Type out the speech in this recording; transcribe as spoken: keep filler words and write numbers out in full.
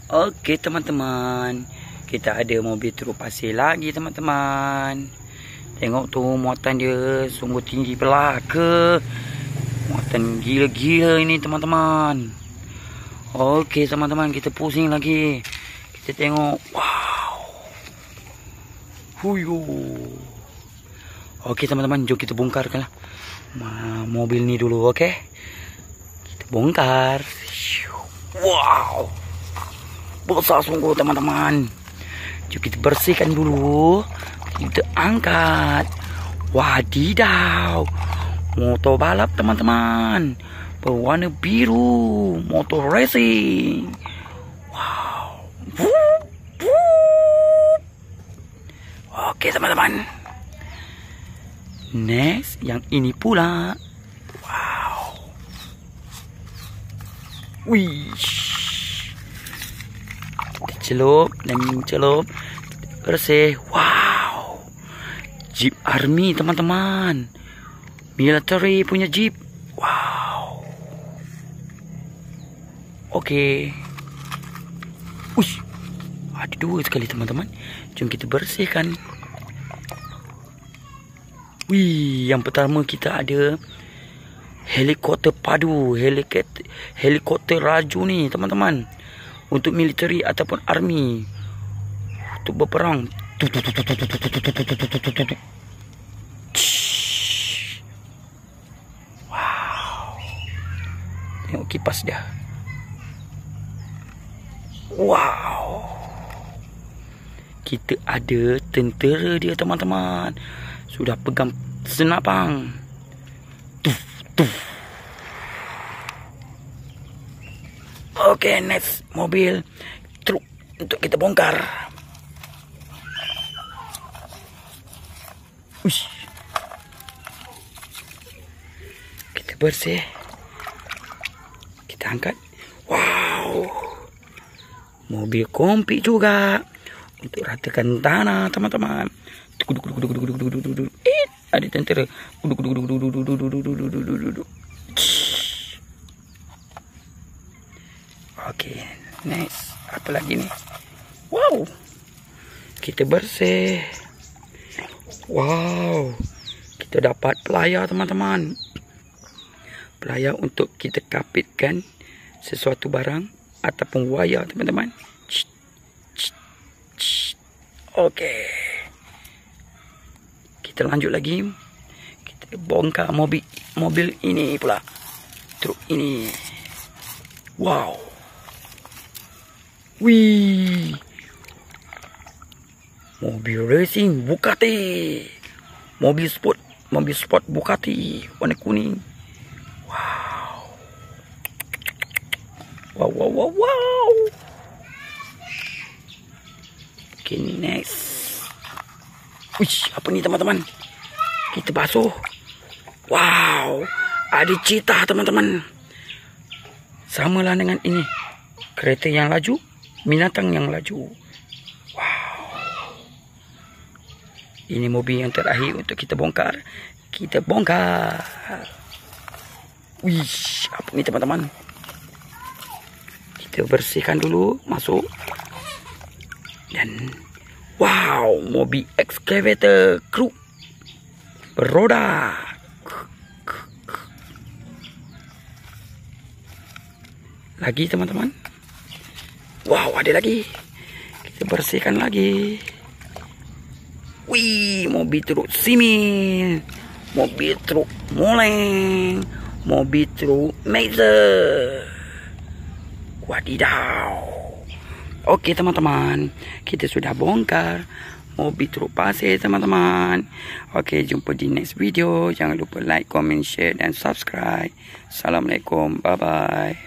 Oke teman-teman, kita ada mobil truk pasir lagi teman-teman. Tengok tu muatan dia sungguh tinggi belaka. Muatan gila-gila ini teman-teman. Oke teman-teman, kita pusing lagi. Kita tengok. Wow. Huyo. Oke teman-teman, jom kita bongkarkan lah mobil ni dulu, oke? Kita bongkar. Wow. Besar sungguh teman-teman. Jom kita bersihkan dulu. Kita angkat. Wadidaw. Motor balap teman-teman. Berwarna biru. Motor racing. Wow. Oke teman-teman. Next, yang ini pula. Wow. Wih. Celup dan celup bersih. Wow, Jeep Army teman-teman, military punya Jeep. Wow. Oke. Ush, ada dua sekali teman-teman. Jom kita bersihkan. Wih, yang pertama kita ada helikopter padu, helikopter helikopter raju ni teman-teman. Untuk military ataupun army, untuk berperang. Wow. Tengok kipas dia. Wow. Kita ada tentera dia teman-teman. Sudah pegang senapang. Tuf, tuf. Oke, next mobil truk untuk kita bongkar. Ush. Kita bersih. Kita angkat. Wow. Mobil kompi juga untuk ratakan tanah teman-teman. Eh, ada tentera. Oke, nice. Apa lagi nih? Wow. Kita bersih. Wow. Kita dapat pelayar teman-teman. Pelayar untuk kita kapitkan sesuatu barang ataupun wayar teman-teman. Oke. Kita lanjut lagi. Kita bongkar mobil mobil ini pula. Truk ini. Wow. Wih, mobil racing Bugatti, mobil sport, mobil sport Bugatti warna kuning. Wow, wow, wow, wow, wow. Okay, next. Wih, apa ni teman-teman? Kita basuh. Wow, ada cheetah teman-teman. Samalah dengan ini, kereta yang laju. Binatang yang laju. Wow. Ini mobil yang terakhir untuk kita bongkar. Kita bongkar. Wih, apa ni teman-teman? Kita bersihkan dulu, masuk. Dan wow, mobil excavator crew beroda. Lagi teman-teman. Wow, ada lagi. Kita bersihkan lagi. Wih, mobil truk simin, mobil truk moleng, mobil truk Meijer. Wadidaw. Oke teman-teman, kita sudah bongkar mobil truk pasir teman-teman. Oke, jumpa di next video. Jangan lupa like, comment, share dan subscribe. Assalamualaikum, bye bye.